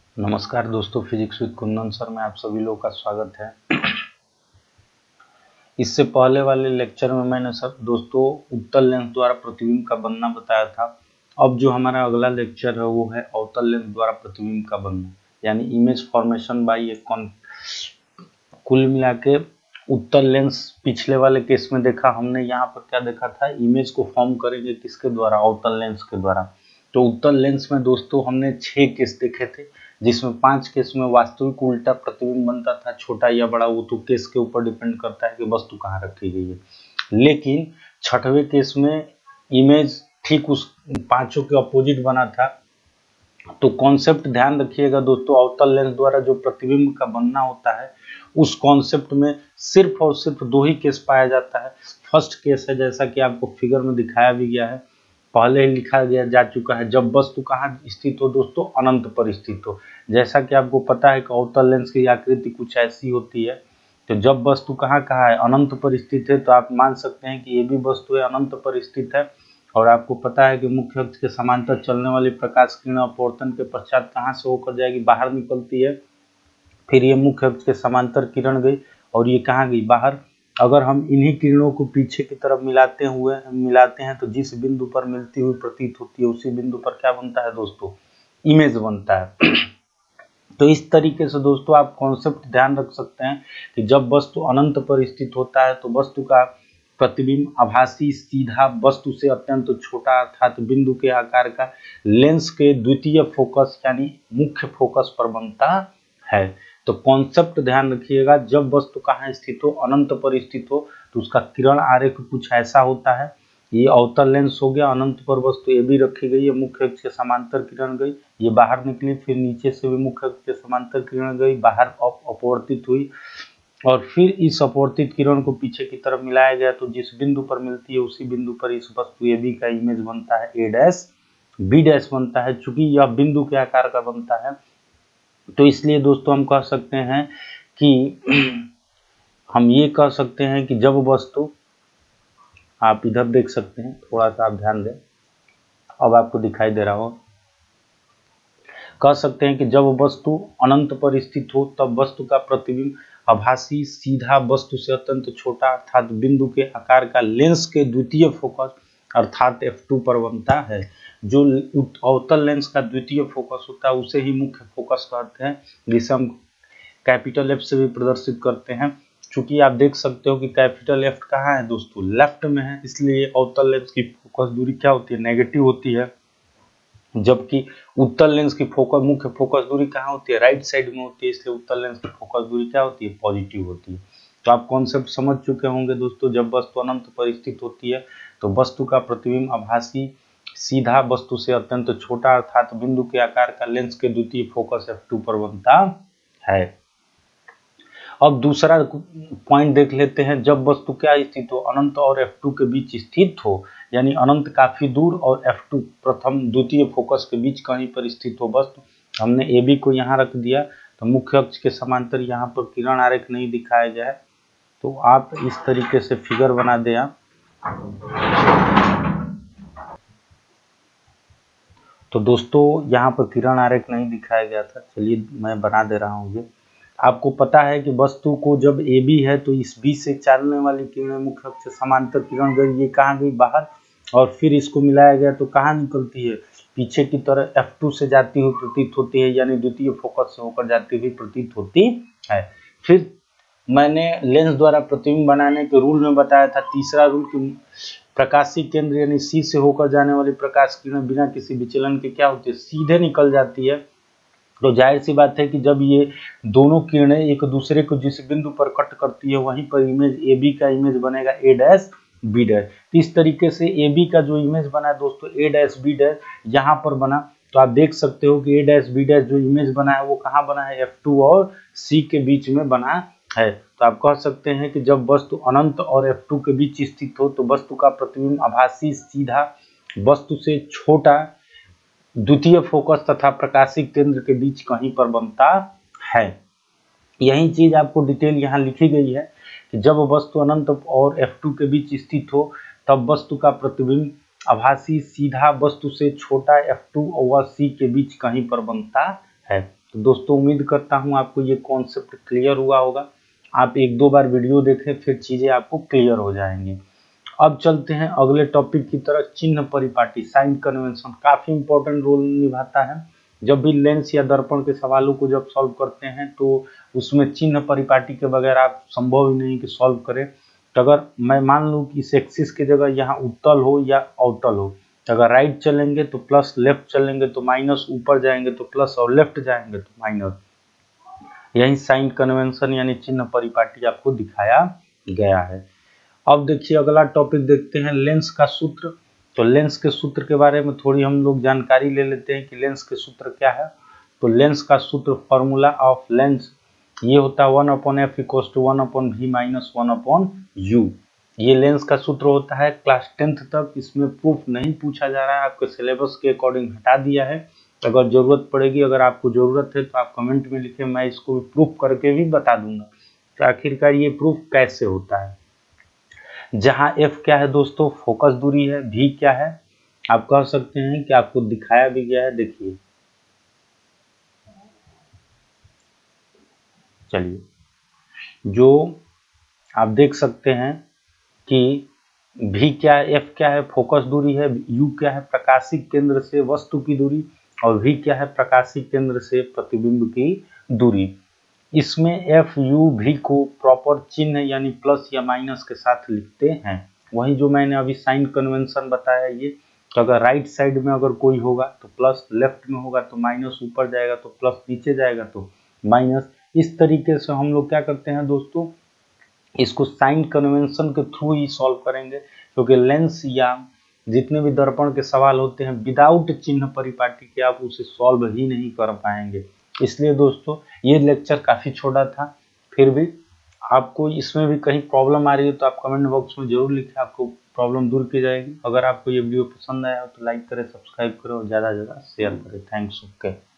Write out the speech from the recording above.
नमस्कार दोस्तों, physics with Kundan sir में आप सभी लोगों का स्वागत है। इससे पहले वाले लेक्चर में मैंने सब दोस्तों उत्तल लेंस द्वारा प्रतिबिंब का बनना बताया था। अब जो हमारा अगला लेक्चर है वो है अवतल लेंस द्वारा प्रतिबिंब का बनना, यानी इमेज फॉर्मेशन बाय ए कुल मिला के उत्तल लेंस पिछले वाले केस में देखा हमने। यहाँ पर क्या देखा था, इमेज को फॉर्म करेंगे किसके द्वारा, अवतल लेंस के द्वारा। तो उत्तल लेंस में दोस्तों हमने 6 केस देखे थे, जिसमें 5 केस में वास्तविक उल्टा प्रतिबिंब बनता था, छोटा या बड़ा वो तो केस के ऊपर डिपेंड करता है कि वस्तु कहाँ रखी गई है। लेकिन 6वें केस में इमेज ठीक उस 5 के अपोजिट बना था। तो कॉन्सेप्ट ध्यान रखिएगा दोस्तों, अवतल लेंस द्वारा जो प्रतिबिंब का बनना होता है उस कॉन्सेप्ट में सिर्फ और सिर्फ 2 ही केस पाया जाता है। फर्स्ट केस है, जैसा कि आपको फिगर में दिखाया भी गया है, पहले ही लिखा गया जा चुका है, जब वस्तु कहाँ स्थित हो दोस्तों, अनंत पर स्थित हो। जैसा कि आपको पता है कि अवतल लेंस की आकृति कुछ ऐसी होती है। तो जब वस्तु कहाँ है, अनंत पर स्थित है, तो आप मान सकते हैं कि ये भी वस्तु है, अनंत पर स्थित है। और आपको पता है कि मुख्य अक्ष के समांतर चलने वाली प्रकाश किरण अपवर्तन के पश्चात कहाँ से होकर जाएगी, बाहर निकलती है। फिर ये मुख्य अक्ष के समांतर किरण गई और ये कहाँ गई, बाहर। अगर हम इन्हीं किरणों को पीछे की तरफ मिलाते हैं तो जिस बिंदु पर मिलती हुई प्रतीत होती है उसी बिंदु पर क्या बनता है दोस्तों, इमेज बनता है। तो इस तरीके से दोस्तों आप कॉन्सेप्ट ध्यान रख सकते हैं कि जब वस्तु अनंत पर स्थित होता है तो वस्तु का प्रतिबिंब आभासी सीधा वस्तु से अत्यंत छोटा अर्थात बिंदु के आकार का लेंस के द्वितीय फोकस यानी मुख्य फोकस पर बनता है। तो कॉन्सेप्ट ध्यान रखिएगा, जब वस्तु कहाँ स्थित हो, अनंत पर स्थित हो, तो उसका किरण आरेख कुछ ऐसा होता है। ये अवतल लेंस हो गया, अनंत पर वस्तु ए भी रखी गई है, मुख्य अक्ष के समांतर किरण गई, ये बाहर निकली, फिर नीचे से भी मुख्य अक्ष के समांतर किरण गई, बाहर अपवर्तित हुई, और फिर इस अपवर्तित किरण को पीछे की तरफ मिलाया गया, तो जिस बिंदु पर मिलती है उसी बिंदु पर इस वस्तु ए बी का इमेज बनता है, ए डैश बी डैश बनता है। चूंकि यह बिंदु के आकार का बनता है तो इसलिए दोस्तों हम कह सकते हैं कि हम ये कह सकते हैं कि जब वस्तु, आप इधर देख सकते हैं, थोड़ा सा आप ध्यान दें, अब आपको दिखाई दे रहा हो, कह सकते हैं कि जब वस्तु अनंत पर स्थित हो तब वस्तु का प्रतिबिंब आभासी सीधा वस्तु से अत्यंत छोटा अर्थात बिंदु के आकार का लेंस के द्वितीय फोकस अर्थात F2 पर बनता है। जो अवतल लेंस का द्वितीय फोकस होता है उसे ही मुख्य फोकस कहते हैं, जिसे हम कैपिटल F से भी प्रदर्शित करते हैं। चूंकि आप देख सकते हो कि कैपिटल F कहाँ है दोस्तों, लेफ्ट में है, इसलिए अवतल लेंस की फोकस दूरी क्या होती है, नेगेटिव होती है। जबकि उत्तल लेंस की मुख्य फोकस दूरी कहाँ होती है, राइट साइड में होती है, इसलिए उत्तल लेंस की फोकस दूरी क्या होती है, पॉजिटिव होती है। तो आप कॉन्सेप्ट समझ चुके होंगे दोस्तों, जब वस्तु अनंत पर स्थित होती है तो वस्तु का प्रतिबिंब आभासी सीधा वस्तु से अत्यंत छोटा अर्थात बिंदु के आकार का लेंस के द्वितीय फोकस F2 पर बनता है। अब दूसरा पॉइंट देख लेते हैं, जब वस्तु क्या स्थित हो, अनंत और F2 के बीच स्थित हो, यानी अनंत काफी दूर और F2 प्रथम द्वितीय फोकस के बीच कहीं पर स्थित हो वस्तु। हमने AB को यहाँ रख दिया, तो मुख्य अक्ष के समांतर यहाँ पर किरण आरेख नहीं दिखाया गया है, तो आप इस तरीके से फिगर बना दें आप। तो दोस्तों यहाँ पर किरण आरेख नहीं दिखाया गया था, चलिए मैं बना दे रहा हूँ। ये आपको पता है कि वस्तु को जब AB है तो इस B से चलने वाली किरण मुख्य अक्ष से समांतर किरण गई, ये कहाँ गई, बाहर, और फिर इसको मिलाया गया तो कहाँ निकलती है, पीछे की तरह F2 से जाती हुई प्रतीत होती है, यानी द्वितीय फोकस से होकर जाती हुई प्रतीत होती है। फिर मैंने लेंस द्वारा प्रतिबिंब बनाने के रूल में बताया था, तीसरा रूल कि प्रकाशीय केंद्र यानी C से होकर जाने वाली प्रकाश किरण बिना किसी विचलन के क्या होती है, सीधे निकल जाती है। तो जाहिर सी बात है कि जब ये दोनों किरणें एक दूसरे को जिस बिंदु पर कट करती है वहीं पर इमेज AB का इमेज बनेगा A डैश B डैश। तो इस तरीके से AB का जो इमेज बना दोस्तों A डैश B डैश यहाँ पर बना। तो आप देख सकते हो कि A डैश B डैश जो इमेज बना है वो कहाँ बना है, F2 और C के बीच में बना है। तो आप कह सकते हैं कि जब वस्तु अनंत और F2 के बीच स्थित हो तो वस्तु का प्रतिबिंब आभासी सीधा वस्तु से छोटा द्वितीय फोकस तथा प्रकाशीय केंद्र के बीच कहीं पर बनता है। यही चीज आपको डिटेल यहाँ लिखी गई है कि जब वस्तु अनंत और F2 के बीच स्थित हो तब वस्तु का प्रतिबिंब आभासी सीधा वस्तु से छोटा F2 और C के बीच कहीं पर बनता है। तो दोस्तों उम्मीद करता हूँ आपको ये कॉन्सेप्ट क्लियर हुआ होगा। आप एक दो बार वीडियो देखें, फिर चीज़ें आपको क्लियर हो जाएंगी। अब चलते हैं अगले टॉपिक की तरफ। चिन्ह परिपाटी, साइन कन्वेंशन काफ़ी इंपॉर्टेंट रोल निभाता है। जब भी लेंस या दर्पण के सवालों को जब सॉल्व करते हैं तो उसमें चिन्ह परिपाटी के बगैर आप संभव ही नहीं कि सॉल्व करें। तो अगर मैं मान लूँ कि इस एक्सिस की जगह यहाँ उत्तल हो या अवतल हो, तो अगर राइट चलेंगे तो प्लस, लेफ्ट चलेंगे तो माइनस, ऊपर जाएंगे तो प्लस और लेफ्ट जाएंगे तो माइनस। यही साइन कन्वेंशन यानी चिन्ह परिपाटी आपको दिखाया गया है। अब देखिए अगला टॉपिक देखते हैं, लेंस का सूत्र। तो लेंस के सूत्र के बारे में थोड़ी हम लोग जानकारी ले लेते हैं कि लेंस के सूत्र क्या है। तो लेंस का सूत्र, फॉर्मूला ऑफ लेंस, ये होता है 1/f = 1/v - 1/u। ये लेंस का सूत्र होता है। क्लास 10th तक इसमें प्रूफ नहीं पूछा जा रहा है, आपके सिलेबस के अकॉर्डिंग हटा दिया है। अगर जरूरत पड़ेगी, अगर आपको जरूरत है तो आप कमेंट में लिखें, मैं इसको प्रूफ करके भी बता दूंगा। तो आखिरकार ये प्रूफ कैसे होता है। जहां f क्या है दोस्तों, फोकस दूरी है। v क्या है, आप कह सकते हैं कि आपको दिखाया भी गया है, देखिए। चलिए, जो आप देख सकते हैं कि v क्या है, f क्या है, फोकस दूरी है, u क्या है, प्रकाशिक केंद्र से वस्तु की दूरी, और v क्या है, प्रकाशिक केंद्र से प्रतिबिंब की दूरी। इसमें एफ यू भी को प्रॉपर चिन्ह यानी प्लस या माइनस के साथ लिखते हैं। वही जो मैंने अभी साइन कन्वेंशन बताया, ये तो अगर राइट साइड में अगर कोई होगा तो प्लस, लेफ्ट में होगा तो माइनस, ऊपर जाएगा तो प्लस, नीचे जाएगा तो माइनस। इस तरीके से हम लोग क्या करते हैं दोस्तों, इसको साइन कन्वेंशन के थ्रू ही सॉल्व करेंगे, क्योंकि लेंस या जितने भी दर्पण के सवाल होते हैं विदाउट चिन्ह परिपाटी के आप उसे सॉल्व ही नहीं कर पाएंगे। इसलिए दोस्तों ये लेक्चर काफ़ी छोटा था, फिर भी आपको इसमें भी कहीं प्रॉब्लम आ रही है तो आप कमेंट बॉक्स में जरूर लिखें, आपको प्रॉब्लम दूर की जाएगी। अगर आपको ये वीडियो पसंद आया हो तो लाइक करें, सब्सक्राइब करें और ज़्यादा से ज़्यादा शेयर करें। थैंक्स। ओके।